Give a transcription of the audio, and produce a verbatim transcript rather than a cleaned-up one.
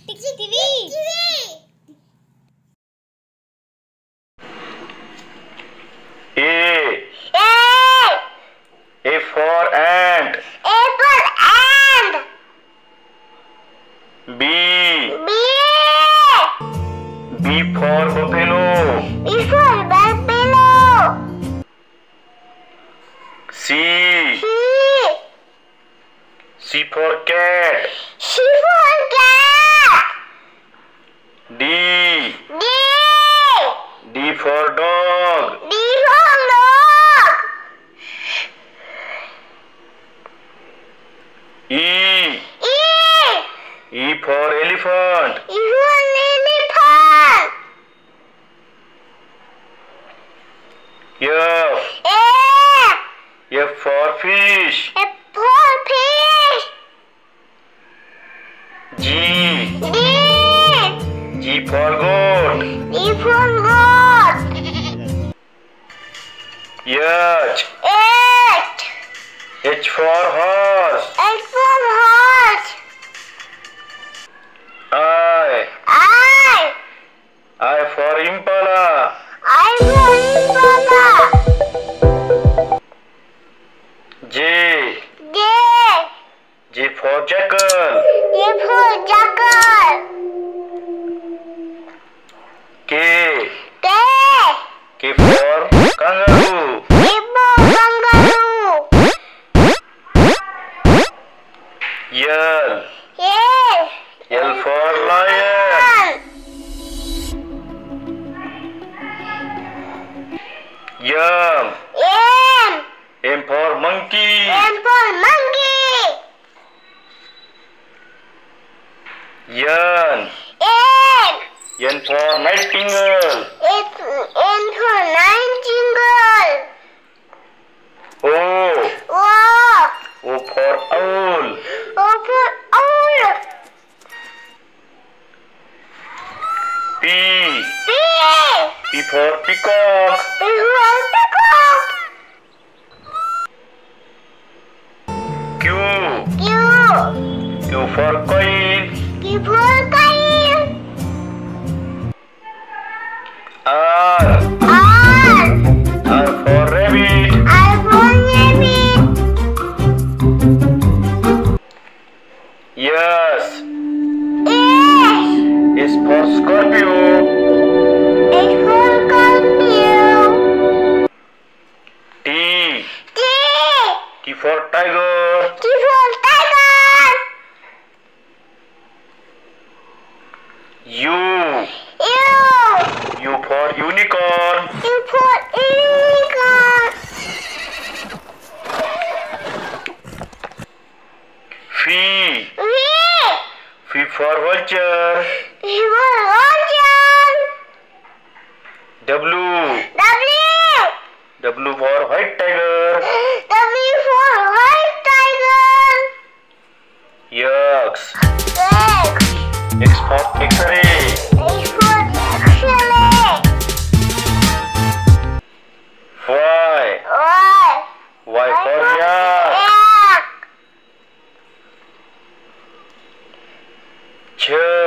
Mkkidstiktiktv. A. A. A for ant. A for ant. B. B. B for buffalo. B for buffalo. C. C. C for cat. C for cat. D. D. D for dog. D for dog. E. E. E for elephant. E for elephant. F. F. F for fish. F for fish. G. G. G for goat. G for goat. H. H. H for horse. H for horse. I. I. I for impala. I for impala. J. J. J for jackal. J for jackal. K. K. K for kangaroo. K for kangaroo. L. L. L for lion. M. M. M for monkey. M for monkey. N. N. N for nightingale. N for nightingale. O. O. O for owl. O for owl. P. P. P for peacock. P for peacock. Q. Q. Q for coin. Q for coin. R. R. R for rabbit. R for rabbit. S. S. S for scorpio. S for scorpio. T. T. T for tiger. T for tiger. U. U. U for unicorn. U for unicorn. V. V. V for vulture. V for vulture. W. W. W for white tiger. W for white tiger. X. X. X for X-ray. X for X-ray. Y. Y. Y for yak. Yak. Z.